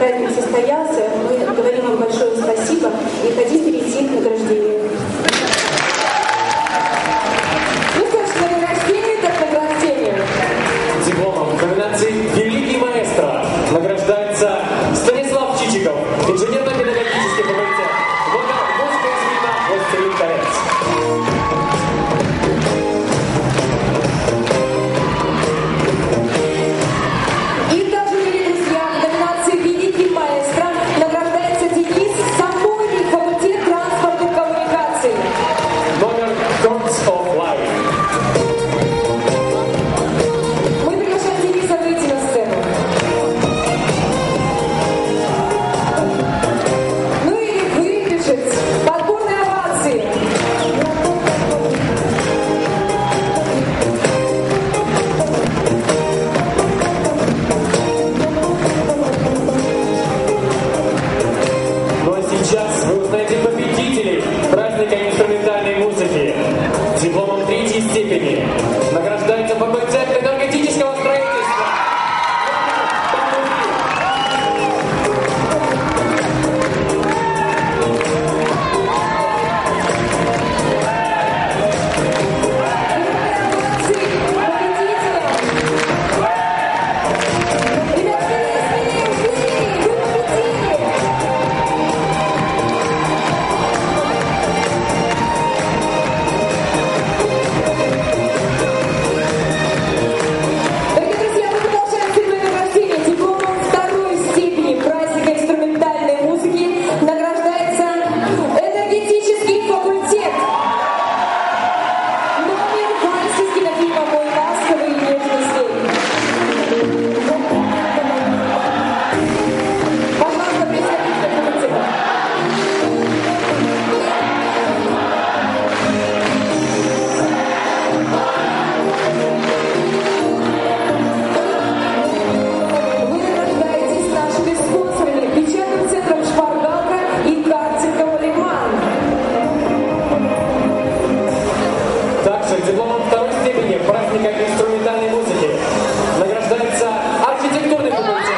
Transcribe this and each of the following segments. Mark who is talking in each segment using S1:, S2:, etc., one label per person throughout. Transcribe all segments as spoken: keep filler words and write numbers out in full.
S1: праздник состоялся. Мы говорим вам большое спасибо и хотим перейти к награждению.
S2: Ну что ж, награждение так награждение.
S3: Дипломом в номинации «Великий маэстро» награждается Станислав Чичиков, инженерно-педагогический факультет. Вокал, музыка и звена, «Властелин колец». Награждается факультет энергетического строительства. Дипломом второй степени праздника инструментальной музыки награждается архитектурный факультет.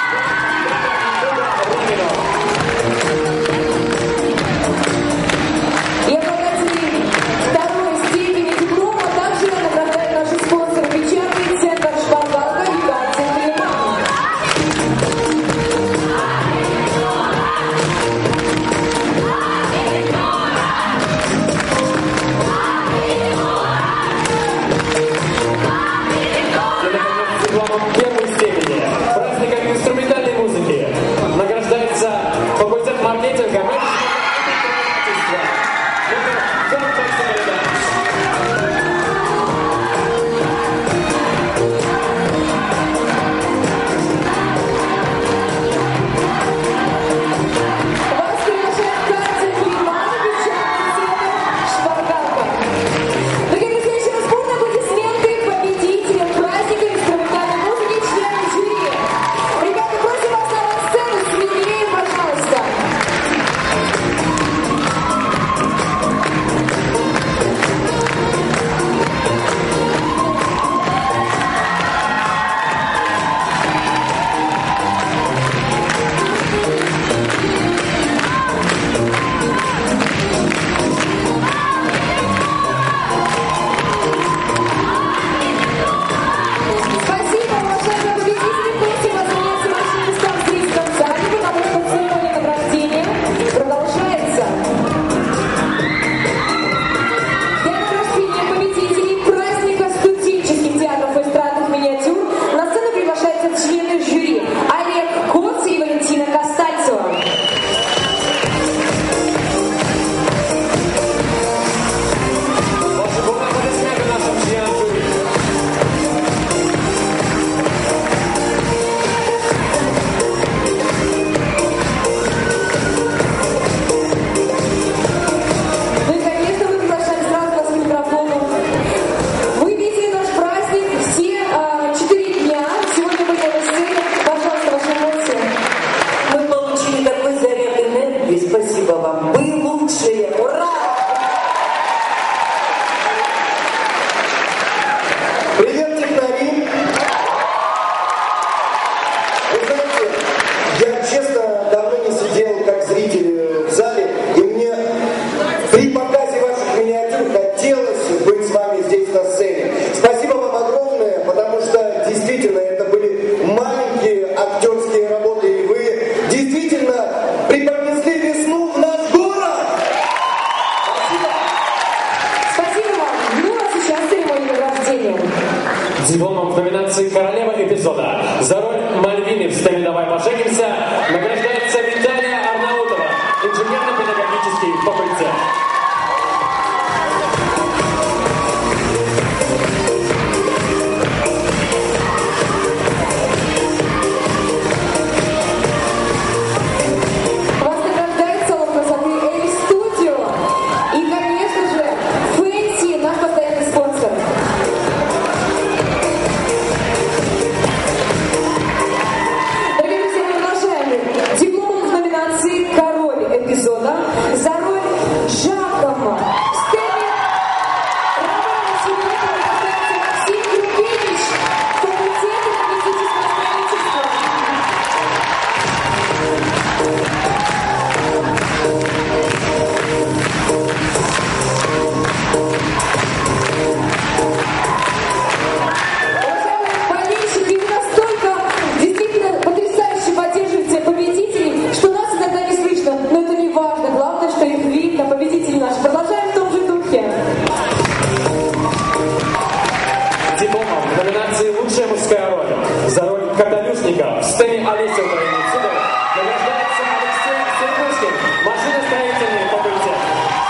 S2: И обладателей второй степени диплома также награждает наши спонсоры печатный центр «Шпаргалка» и «Катя Климан».
S3: Первой степени праздником инструментальной музыки награждается факультет маркетинга, менеджмента и предпринимательства.
S2: Вас приглашает Катя Климан, печатный центр «Шпаргалка». Дорогие друзья, еще раз бурные аплодисменты победителям праздника инструментальной музыки, членам жюри. Ребята, просим вас на сцену, смелее, пожалуйста. Спасибо, уважаемые победители. Просим вас заняться вашим местам в зрительном зале, потому что церемония награждения продолжается. Для награждения победителей праздника студенческих театров и эстрадных миниатюр на сцену приглашаются члены жюри Олег Коц и Валентина Костальцева.
S3: Ваши бурные аплодисменты нашим членам жюри.
S2: Ну и, конечно, мы приглашаем сразу вас к микрофону. Вы видели наш праздник все а, четыре дня. Сегодня мы на сцене. Пожалуйста, ваши эмоции.
S4: Мы получили такой заряд энергии. Спасибо вам. Вы лучшие. Ура!
S5: Привет, технари! Вы знаете, Я, честно, давно не сидел как зритель в зале, и мне при показе ваших миниатюр хотелось быть с вами здесь на сцене. Спасибо вам огромное, потому что действительно это были маленькие актерские работы, и вы действительно преподнесли весну в наш город. Спасибо.
S2: Спасибо вам. Ну а сейчас церемония награждения.
S3: Дипломом в номинации «Королева эпизода» за роль Мальвины в «Стами давай поженимся» награждается Виталия Арнаутова, инженерно-педагогический факультет.
S2: Вас награждает салон красоты Эль Студио. И, конечно же, Фэнси, наш постоянный спонсор. Дорогие друзья, мы продолжаем. Диплом в номинации «Король эпизода» за роль Жакома. В сцене Романа Симонова награждается Максим Юркевич, факультет энергетического строительства. Уважаемые болельщики, вы настолько действительно потрясающе поддерживаете победителей, что нас иногда не слышно. Но это не важно. Главное, что их видно, победители наши. Продолжаем в том же духе.
S3: Дипломом в номинации «Лучшая мужская роль» за роль Каталюшника в сцене Олеся Украины-Цудова награждается Алексей Сердушкин, машиностроительный факультет.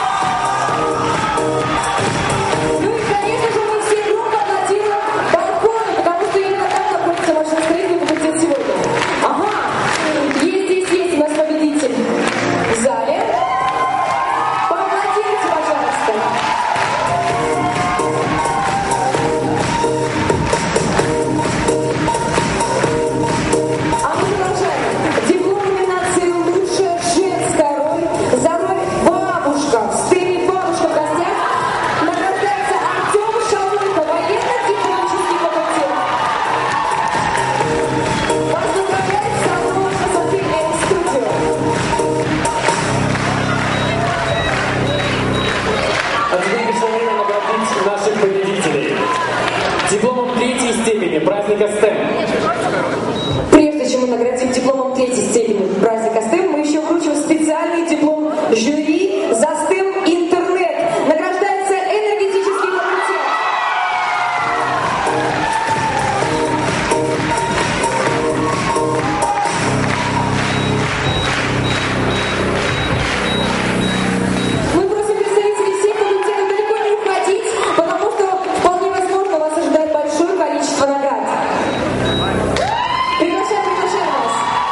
S2: Ну и, конечно же, мы все громко аплодируем балкону, потому что именно там находится машиностроительный факультет сегодня. Ага, есть здесь, есть у нас победитель в зале. Поаплодируйте, пожалуйста. А мы продолжаем. Диплом номинации «Лучшая женская роль» за роль бабушка. В сцене «Бабушка в гостях» награждается Артем Шалунько, военно-технический факультет. Вас поздравляет салон красоты Эль Студио.
S3: А теперь пришло время наградить наших победителей. Дипломом третьей степени праздника стэм.
S2: Прежде чем мы наградим дипломом третьей степени праздника стэм, мы еще вручим специальный диплом жюри за стэм интернет. Награждается энергетический факультет. Мы просим представителей всех факультетов далеко не уходить, потому что вполне возможно вас ожидает большое количество наград. Приглашаем, приглашаем вас.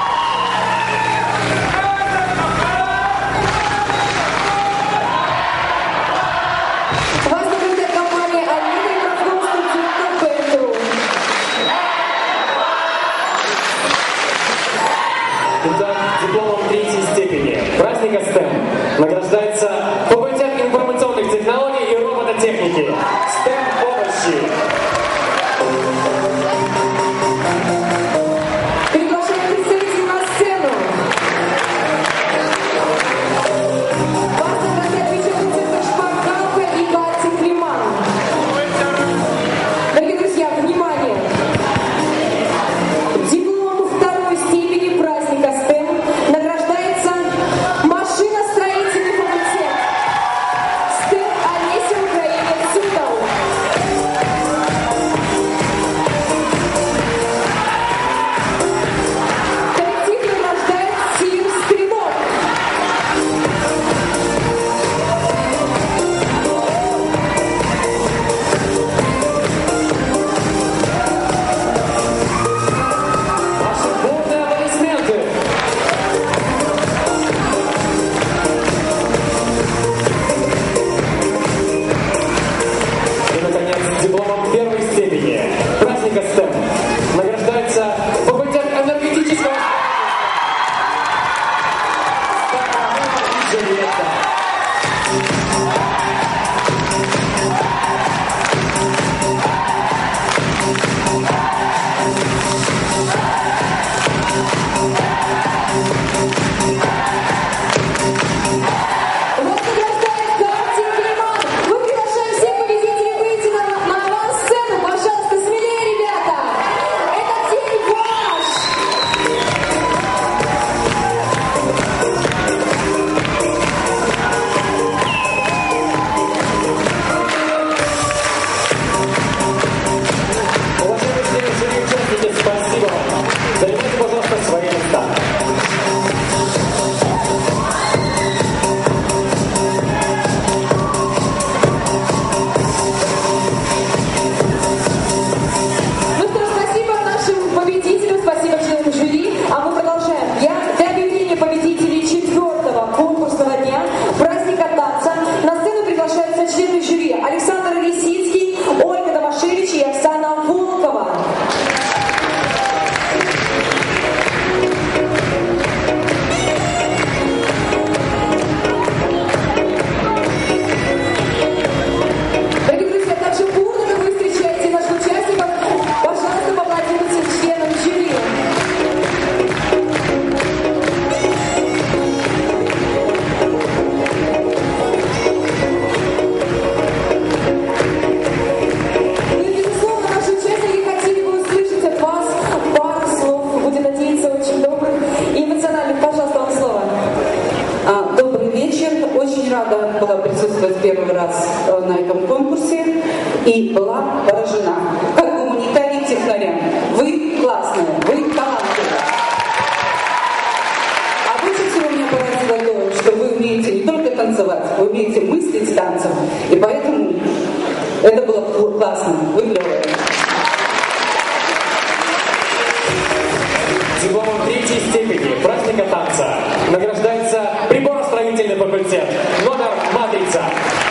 S2: Вас награждает компания «Алина» и профком студента ПТУ.
S3: Итак, дипломом третьей степени праздника стэм награждается факультет информационных технологий и робототехники. стэм овощи.
S2: Приглашаем представителей на сцену. Вас награждает вице-принцесса Шпаргалка и Катя Климан. Дорогие друзья, внимание! Диплом второй степени праздника стэм награждается машиностроительный факультет.
S4: танцем. И поэтому это было классно, вы клевые.
S3: Дипломом третьей степени праздника танца награждается приборостроительный факультет номер «Матрица».